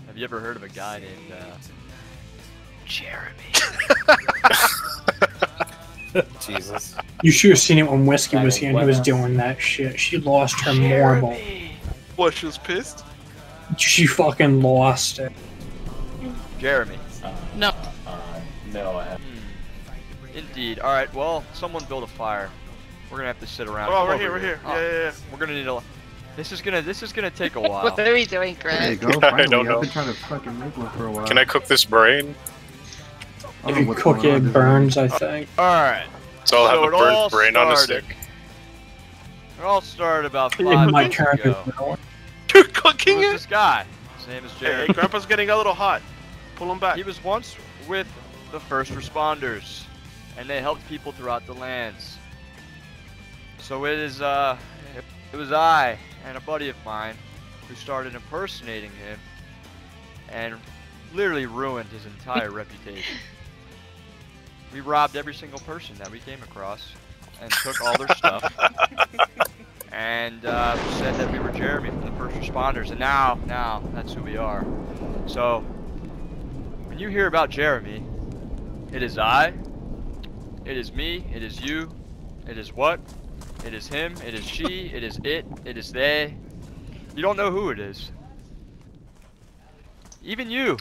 Have you ever heard of a guy named Jeremy? Jesus. You should have seen it when Whiskey was here and he was doing that shit. She lost her marble. What, she was pissed? She fucking lost it. Jeremy. No. No, I haven't. Indeed. All right. Well, someone build a fire. We're gonna have to sit around. Oh, right here, right here. Yeah. We're gonna need a. This is gonna take a while. What are we doing, There you Greg? go. I Finally, don't know. I've been trying to fucking make one for a while. Can I cook this brain? I don't If know you what's cook going on, it, dude. burns, I think. All right. So I'll have So a it all burnt brain on a started- stick. It all started about 5 It might minutes turn ago. into You're Who cooking was it? this guy? His name is Hey, Jeremy. Grandpa's getting a little hot. Pull him back. He was once with the first responders, and they helped people throughout the lands. So it was I and a buddy of mine who started impersonating him, and literally ruined his entire reputation. We robbed every single person that we came across, and took all their stuff, and said that we were Jeremy from the first responders, and now that's who we are. So when you hear about Jeremy, it is I, it is me, it is you, it is what, it is him, it is she, it is it is they. You don't know who it is. Even you!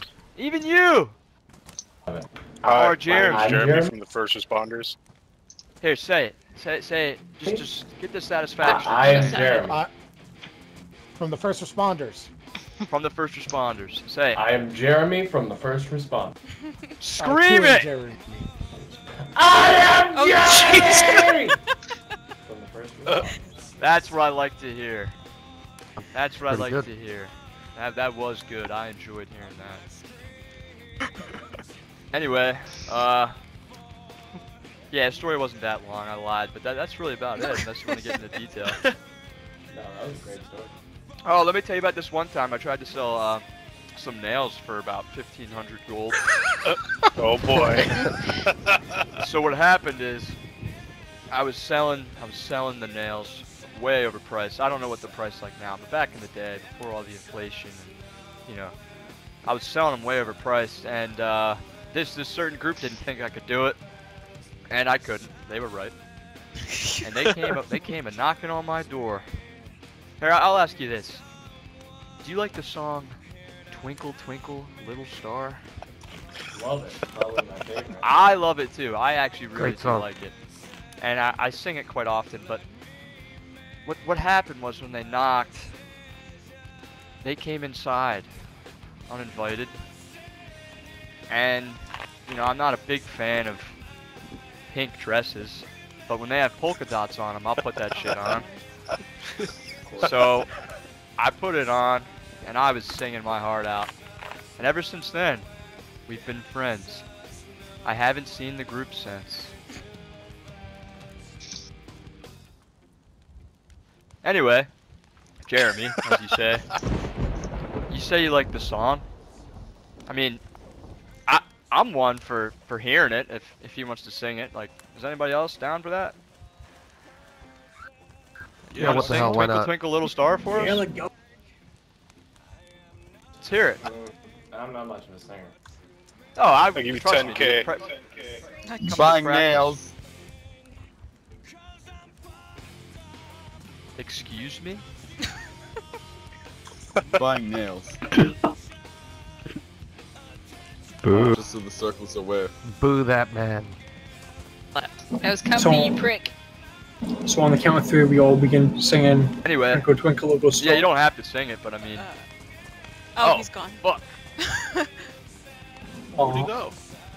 Hi, Or Jeremy. my name's Jeremy Jeremy. from the first responders. Here, say it. Say it. Just get the satisfaction. I am Jeremy. From the first responders. From the first responders. Say it. I am Jeremy from the first response. Scream it! Jeremy. I am Oh, Jeremy from the first response. That's what I like to hear. That's what I Pretty like good. to hear. That was good. I enjoyed hearing that. Anyway, yeah, the story wasn't that long. I lied, but that's really about it. Unless you want to get into detail. No, that was a great story. Oh, let me tell you about this one time I tried to sell some nails for about 1,500 gold. Oh boy. So what happened is, I was selling the nails way overpriced. I don't know what the price like now, but back in the day, before all the inflation, and, you know, I was selling them way overpriced, and this certain group didn't think I could do it, and I couldn't. They were right, and they came a knocking on my door. Here, I'll ask you this: do you like the song "Twinkle Twinkle Little Star"? Love it. Probably my favorite. I love it too. I actually really Great do song. like it, and I sing it quite often. But what happened was when they knocked, they came inside, uninvited, and you know I'm not a big fan of pink dresses, but when they have polka dots on them, I'll put that shit on. So I put it on, and I was singing my heart out, and ever since then, we've been friends. I haven't seen the group since. Anyway, Jeremy, as you say you like the song. I mean, I'm one for hearing it if he wants to sing it. Like, is anybody else down for that? You Yeah, wanna what the sing hell, why Twinkle not? Twinkle Little Star for Yeah, us? like, go. Let's hear it. I'm not much of a singer. Oh, I give you trust me, 10K. dude. Come to Buying practice. nails. Excuse me? Buying nails. Boo. Just so the circle's aware. Boo that man. That was coming, you So- prick. So on the count of three, we all begin singing Anyway, Twinkle Twinkle Little Star. yeah, you don't have to sing it, but I mean, Oh, Oh. he's gone. fuck. Where'd he Aw. go?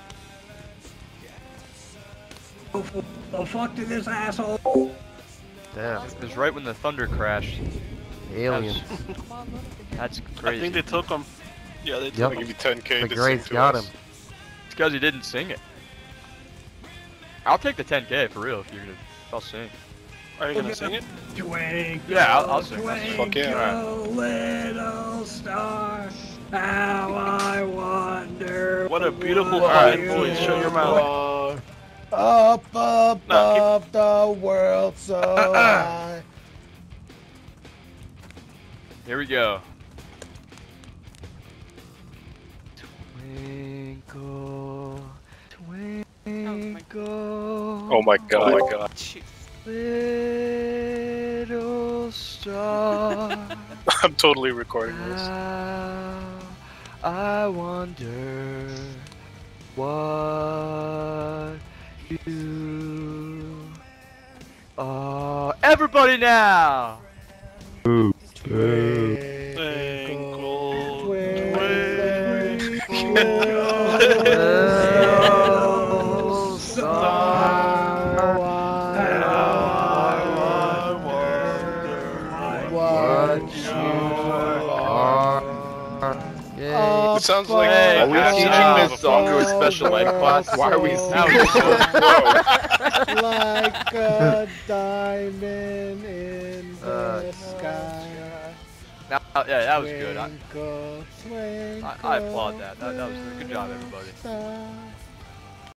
The fuck did this asshole? Damn. It was right when the thunder crashed. Aliens. That's I crazy. think they took him. Yeah, they Yep. took I'll give him. you 10K The to Greats sing to got us. him. It's because he didn't sing it. I'll take the 10K for real if I'll sing. Are you gonna sing it? Twinkle, Yeah, I'll sing. Fuck yeah. twinkle, little star, how I wonder. What a beautiful what fine you voice. Shut your mouth. Up No, keep- the world so high. Here we go. Oh my god. Oh my god. Little star. I'm totally recording this. Now I wonder what you are. Everybody now! Twinkle, Little star, what you are. Yay. It sounds like Are we Hey, teaching this song to a special ed class? Why are we singing this so slow? Like a diamond in the sky. Now, yeah, that was good. Twinkle, twinkle, I applaud that. That was good job, everybody. star.